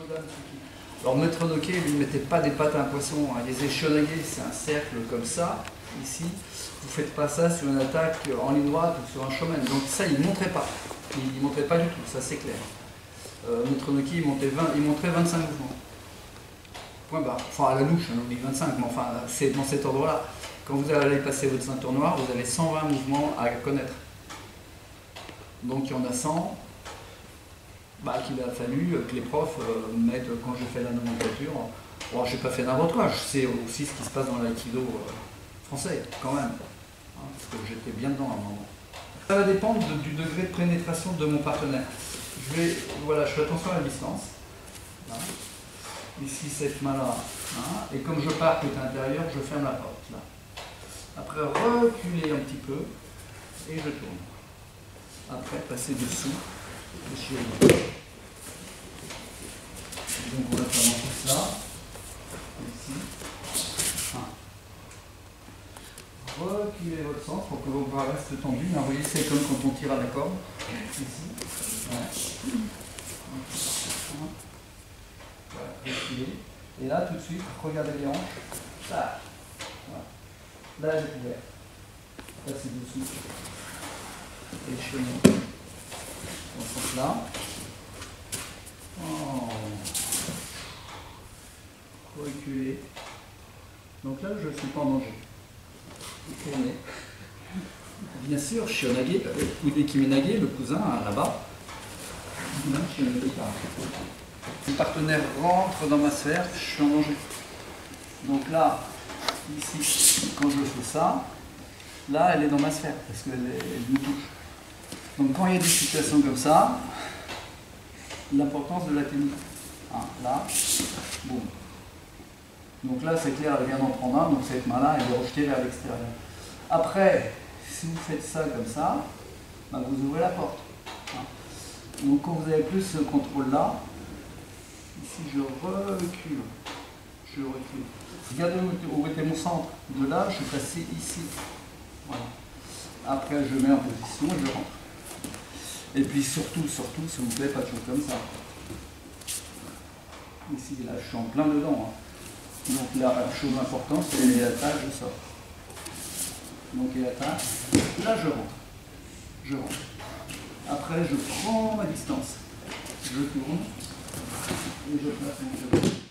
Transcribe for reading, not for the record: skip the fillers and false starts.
Shodan Tsuki. Alors Maître Noké, lui, ne mettait pas des pattes à un poisson. Hein. Les Shonage, c'est un cercle comme ça, ici. Vous ne faites pas ça sur une attaque en ligne droite ou sur un shomen. Donc ça, il ne montrait pas. Il ne montrait pas du tout, ça c'est clair. Maître Noké, il montrait 25 mouvements. Point barre. Enfin, à la louche, on dit 25, mais enfin, c'est dans cet ordre-là. Quand vous allez passer votre ceinture noire, vous avez 120 mouvements à connaître. Donc il y en a 100 qu'il a fallu que les profs mettent quand j'ai fait la nomenclature. Bon, je n'ai pas fait n'importe quoi, je sais aussi ce qui se passe dans l'aïkido français, quand même. Hein, parce que j'étais bien dedans à un moment. Ça va dépendre du degré de pénétration de mon partenaire. Voilà, je fais attention à la distance. Là. Ici, cette main-là. Hein, et comme je pars côté intérieur, je ferme la porte. Là. Après, reculer un petit peu et je tourne. Après, passer dessous. Donc, on va faire tout ça. Ici. Reculez votre centre pour que vos bras restent tendus. Vous voyez, c'est comme quand on tire à la corde. Ici. Ouais. Voilà, reculez. Et là, tout de suite, regardez les hanches. Ça. Voilà. Là, j'ai couvert. Là, c'est dessous. Et le chemin. Dans ce sens-là. Oh. Reculer. Donc là, je ne suis pas en danger. Tournez. Bien sûr, Shionage, Udekimenage, le cousin là-bas. Le partenaire rentre dans ma sphère, je suis en danger. Donc là, ici, quand je fais ça, là, elle est dans ma sphère, parce qu'elle me touche. Donc quand il y a des situations comme ça, l'importance de la tenue. Là, boum. Donc là, c'est clair, elle vient d'en prendre un, donc cette main-là, elle est rejetée vers l'extérieur. Après, si vous faites ça comme ça, vous ouvrez la porte. Donc quand vous avez plus ce contrôle-là, ici je recule. Je recule. Regardez où était mon centre. De là, je suis passé ici. Voilà. Après, je mets en position et je rentre. Et puis surtout, s'il vous plaît, pas de choses comme ça. Ici, là, je suis en plein dedans. Donc la chose importante, c'est les attaques, je sors. Donc les attaques, là je rentre. Je rentre. Après, je prends ma distance. Je tourne et je place mon jeu.